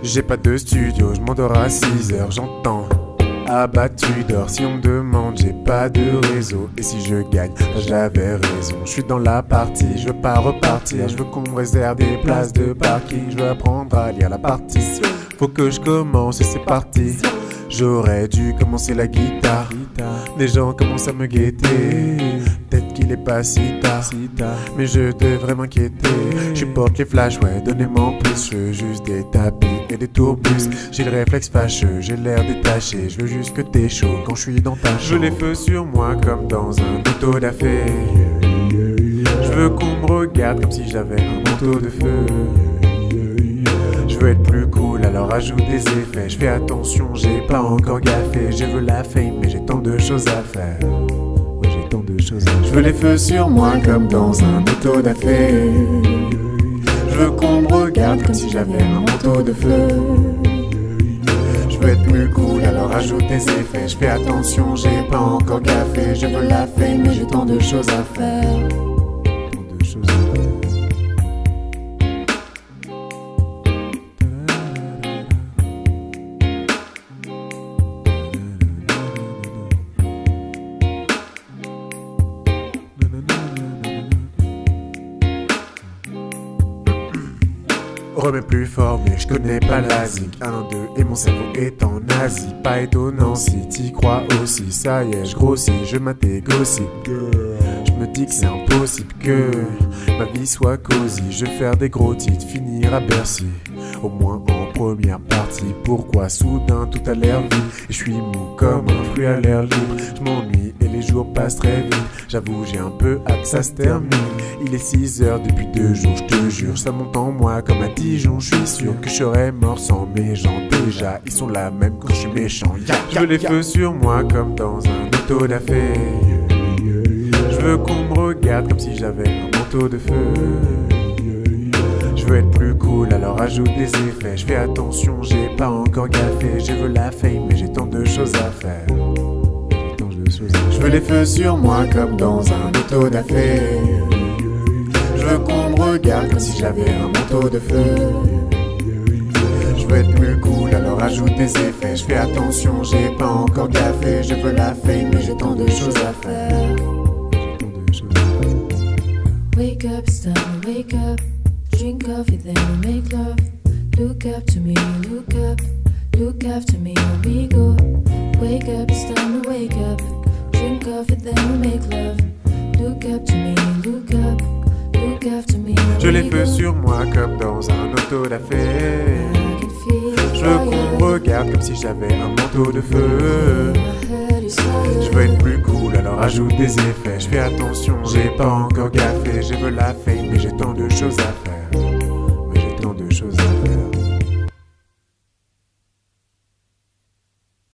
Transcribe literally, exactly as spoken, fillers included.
J'ai pas de studio, je m'endors à six heures, j'entends abattu d'or. Si on me demande, j'ai pas de réseau. Et si je gagne, bah j'avais raison. Je suis dans la partie, je veux pas repartir. Je veux qu'on me réserve des places de parking. Je veux apprendre à lire la partition. Faut que je commence et c'est parti. J'aurais dû commencer la guitare. Des gens commencent à me guetter. Peut-être qu'il est pas si tard, mais je devrais m'inquiéter. Je porte les flashs, ouais, donnez-moi en plus. Je veux juste des tapis et des tourbus. J'ai le réflexe fâcheux, j'ai l'air détaché. Je veux juste que t'es chaud quand je suis dans ta chambre. Je veux les feux sur moi comme dans un auto da fé. Je veux qu'on me regarde comme si j'avais un manteau de feu. Je veux être plus cool, alors ajoute des effets. Je fais attention, j'ai pas encore gaffé. Je veux la fame, mais j'ai tant de choses à faire. Ouais, j'ai tant de choses à faire. Je veux les feux sur moi comme dans un auto da fé. Je veux qu'on me regarde comme si j'avais un manteau de feu. Je veux être plus cool, alors ajoute des effets. Je fais attention, j'ai pas encore gaffé. Je veux la fame, mais j'ai tant de choses à faire. Tant de choses à faire. Remets plus fort, mais je connais pas l'Asie. Un, deux, et mon cerveau est en Asie. Pas étonnant si t'y crois aussi. Ça y est, je grossis, je m'intégocie. Je me dis que c'est impossible que ma vie soit cosy. Je vais faire des gros titres, finir à Bercy. Au moins en première partie. Pourquoi soudain tout a l'air vide? Et je suis mou comme un fruit à l'air libre. Je m'ennuie et les jours passent très vite. J'avoue, j'ai un peu hâte que ça se termine. Il est six heures depuis deux jours, je te jure. Ça monte en moi comme un Dijon. Je suis sûr que je serais mort sans mes gens. Déjà, ils sont là même quand je suis méchant. Je veux les feux sur moi comme dans un auto da fé. Je veux qu'on me regarde comme si j'avais un manteau de feu. Je veux être plus cool, alors ajoute des effets. Je fais attention, j'ai pas encore gaffé. Je veux la fame, mais j'ai tant de choses à faire. Je veux les feux sur moi comme dans un auto da fé. Je veux qu'on me regarde comme si j'avais un manteau de feu. Je veux être plus cool, alors ajoute des effets. Je fais attention, j'ai pas encore gaffé. Je veux la fame, mais j'ai tant de choses à faire. Wake up, it's time to wake up. Drink coffee, then we make love. Look up to me, look up. Look after me, amigo. Wake up, it's time to wake up. Drink coffee, then we make love. Look up to me, look up. Look after me, amigo. Je les feux sur moi comme dans un auto da fé. Je veux qu'on me regarde comme si j'avais un manteau de feu. Je veux être plus cool, alors ajoute des effets. Je fais attention, j'ai pas encore gaffé. Je veux la fame, mais j'ai tant de choses à faire.